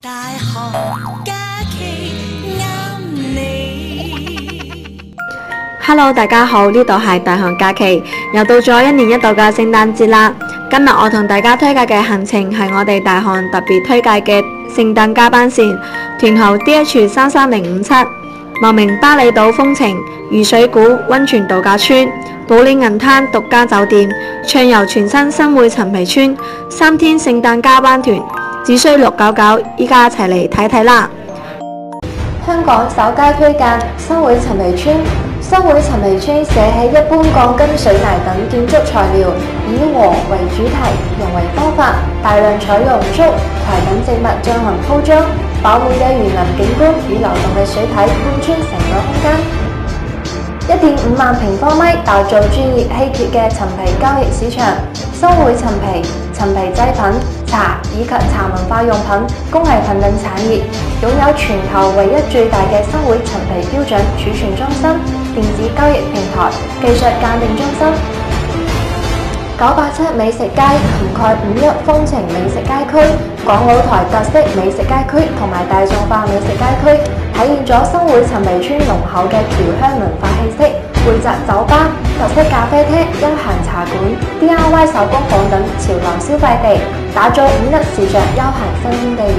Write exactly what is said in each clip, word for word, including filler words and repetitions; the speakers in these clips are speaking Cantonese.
大寒假期啱你。 Hello， 大家好，呢度係大寒假期，又到咗一年一度嘅聖誕節啦。今日我同大家推介嘅行程係我哋大寒特別推介嘅聖誕加班線，團號 D H 三三零五七，茂名巴厘島風情御水古溫泉度假村、保利銀灘獨家酒店，暢遊全新新會陳皮村，三天聖誕加班團，只需六九九，依家一齊嚟睇睇啦！ 香港首家推介新會陳皮村。新會陳皮村捨棄一般鋼筋水泥等建築材料，以和為主題，人為方法，大量採用竹、葵等植物進行鋪裝，飽滿嘅園林景觀與流動嘅水體貫穿成個空間。一點五萬平方米打造專業稀缺嘅陳皮交易市場。新會陳皮、陳皮製品、茶以及茶文化用品、工藝品等產業，擁有全球唯一最大嘅新會陳皮標準儲存中心、電子交易平台、技術鑑定中心。九八七美食街涵蓋五一風情美食街區、港澳台特色美食街區同埋大眾化美食街區，體現咗新會陳皮村濃厚嘅僑鄉文化氣息。匯集酒吧、特色咖啡廳、休閒茶館、D I Y 手工坊等潮流消費地，打造五一時尚休閒新天地。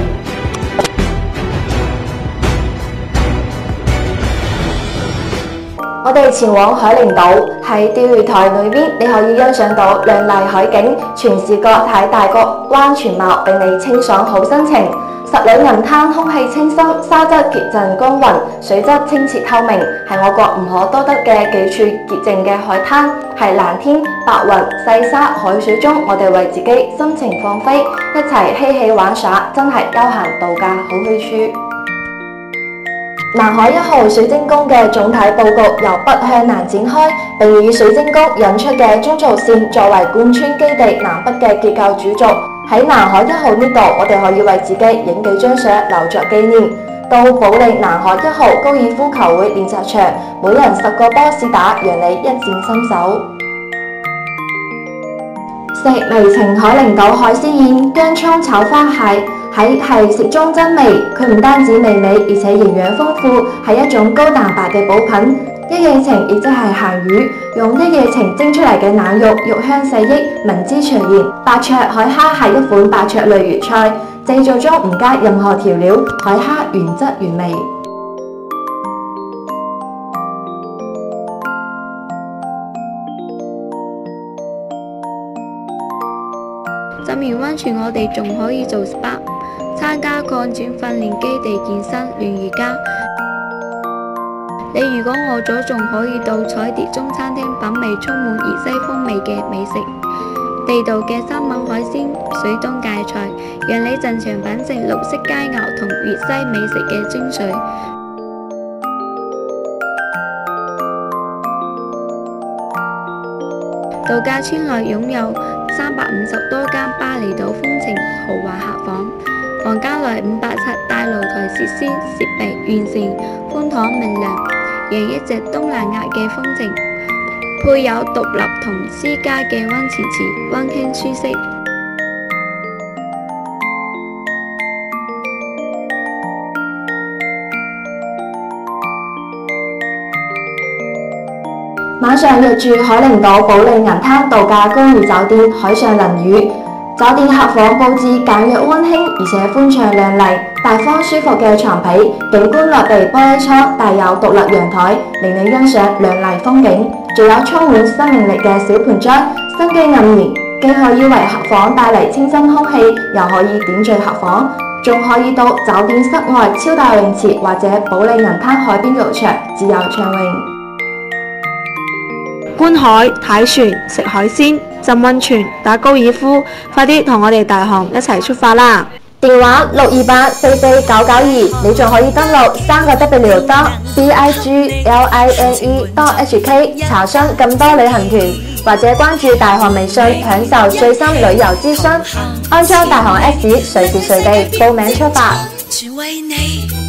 我哋前往海陵島，喺釣魚台裏邊，你可以欣賞到亮麗海景，全視覺睇大角灣全貌，俾你清爽好心情。十里銀灘空氣清新，沙質潔淨均勻，水質清澈透明，係我國唔可多得嘅幾處潔淨嘅海灘。係藍天白雲細沙海水中，我哋為自己心情放飛，一齊嬉戲玩耍，真係休閒度假好去處。南海一號水晶宮嘅總體佈局由北向南展開，並以水晶宮引出嘅中軸線作為貫穿基地南北嘅結構主軸。喺南海一號呢度，我哋可以為自己影幾張相留作紀念。到保利南海一號高爾夫球會練習場，每人十個波士打，讓你一戰身手。食微情海陵島海鮮宴，薑蔥炒花蟹。喺係食中真味，佢唔單止美味，而且營養豐富，係一種高蛋白嘅補品。一夜情亦即係鹹魚，用一夜情蒸出嚟嘅腩肉，肉香四溢，聞之隨然。白灼海蝦係一款白灼類魚菜，製造中唔加任何調料，海蝦原汁原味。 浸完溫泉，我哋仲可以做 S P A， 參加抗戰訓練基地健身、練瑜伽。你如果餓咗，仲可以到彩蝶中餐廳品味充滿芫茜風味嘅美食，地道嘅三文海鮮、水東芥菜，讓你盡情品嚐綠色佳肴同粵西美食嘅精髓。度假村內擁有三百五十多間巴厘島風情豪華客房，房間內五百尺大露台設施設備完善，寬敞明亮，洋溢着東南亞嘅風情，配有獨立同私家嘅溫泉池，溫馨舒適。 晚上入住海陵島保利銀灘度假公寓酒店，海上淋雨。酒店客房佈置簡約溫馨，而且寬敞亮麗，大方舒服嘅床被，景觀落地玻璃窗，帶有獨立陽台，令你欣賞亮麗風景。仲有充滿生命力嘅小盆栽，生機盎然，既可以為客房帶嚟清新空氣，又可以點綴客房，仲可以到酒店室外超大泳池或者保利銀灘海邊浴場自由暢泳。 觀海、睇船、食海鮮、浸溫泉、打高爾夫，快啲同我哋大寒一齊出發啦！ 電話六二八四四九九二，你仲可以登錄三個 W dot B I G L I N E dot H K 查詢更多旅行團，或者關注大寒微信享受最新旅遊資訊，安裝大寒 Apps，隨時隨地報名出發。